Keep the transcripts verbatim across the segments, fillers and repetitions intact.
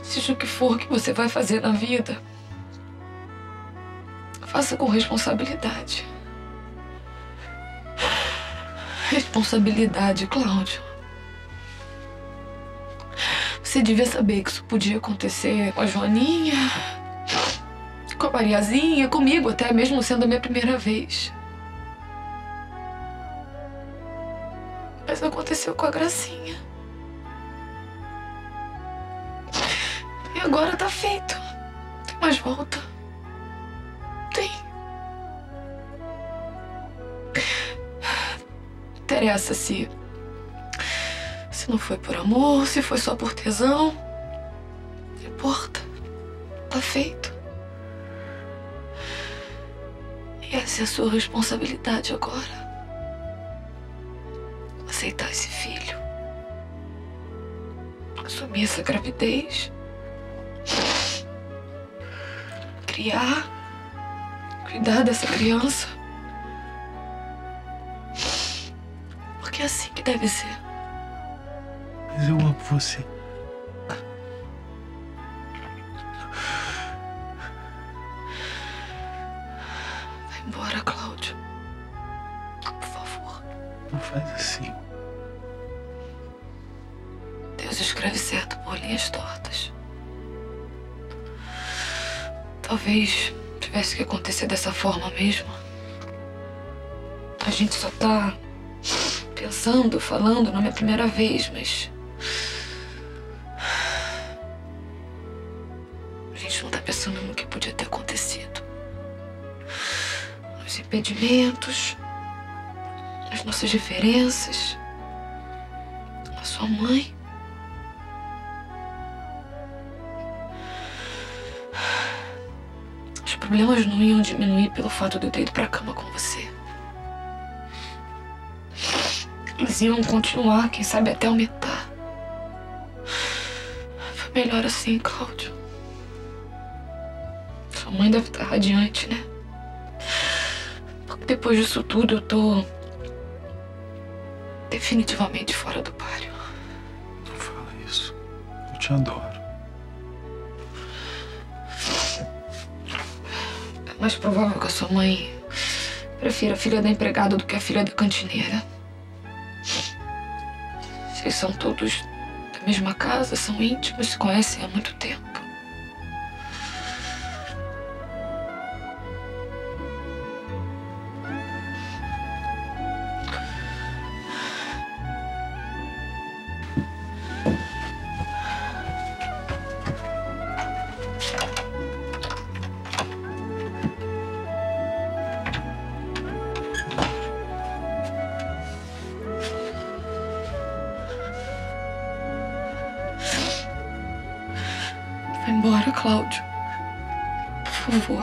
Seja o que for que você vai fazer na vida, faça com responsabilidade. Responsabilidade, Cláudio. Você devia saber que isso podia acontecer com a Joaninha, com a Mariazinha, comigo até, mesmo sendo a minha primeira vez. Mas aconteceu com a Gracinha. E agora tá feito. Não tem mais volta. Tem. Não interessa se... Se não foi por amor, se foi só por tesão. Não importa. Tá feito. E essa é a sua responsabilidade agora. Aceitar esse filho. Assumir essa gravidez. Criar. Cuidar dessa criança. Porque é assim que deve ser. Mas eu amo você. Vai embora, Cláudio. Por favor. Não faz assim. Deus escreve certo por linhas tortas. Talvez tivesse que acontecer dessa forma mesmo. A gente só tá pensando, falando na minha primeira vez, mas... A gente não tá pensando no que podia ter acontecido. Nos impedimentos, as nossas diferenças, a sua mãe. Os problemas não iam diminuir pelo fato de eu ter ido pra cama com você. Eles iam continuar, quem sabe até aumentar. Foi melhor assim, Cláudio. Sua mãe deve estar radiante, né? Porque depois disso tudo eu tô definitivamente fora do páreo. Não fala isso. Eu te adoro. É mais provável que a sua mãe prefira a filha da empregada do que a filha da cantineira. Vocês são todos da mesma casa, são íntimos, se conhecem há muito tempo. Vai embora, Cláudio. Por favor.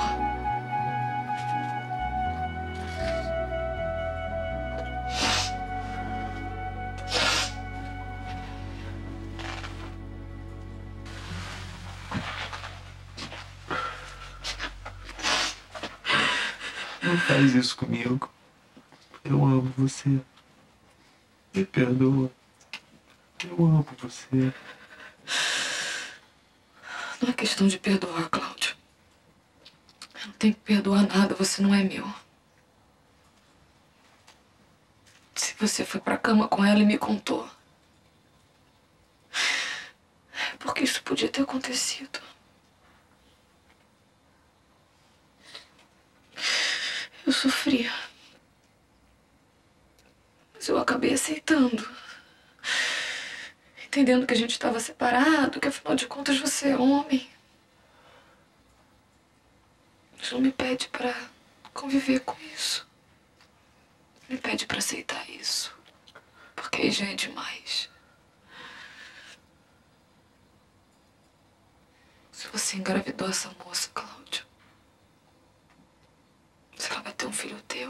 Não faz isso comigo. Eu amo você. Me perdoa. Eu amo você. Não é questão de perdoar, Cláudio. Eu não tenho que perdoar nada, você não é meu. Se você foi pra cama com ela e me contou, é porque isso podia ter acontecido. Eu sofria. Mas eu acabei aceitando. Entendendo que a gente estava separado, que afinal de contas você é homem. Mas não me pede pra conviver com isso. Me pede pra aceitar isso. Porque aí já é demais. Se você engravidou essa moça, Cláudio, se ela vai ter um filho teu,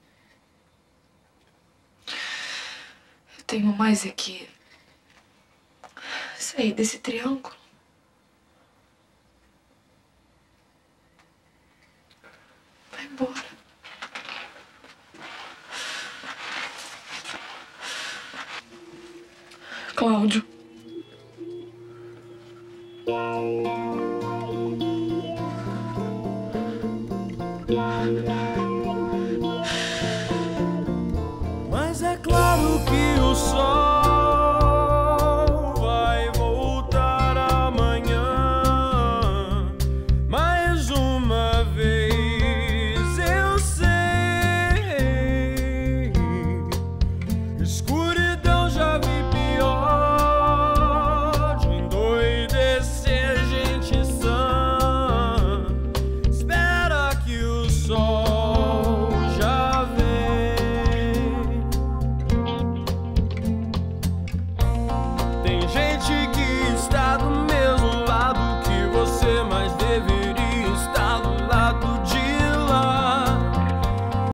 eu tenho mais é que sair desse triângulo. Vai embora. Cláudio, Mas é claro que o sol vai voltar amanhã. Mais uma vez eu sei, escuta.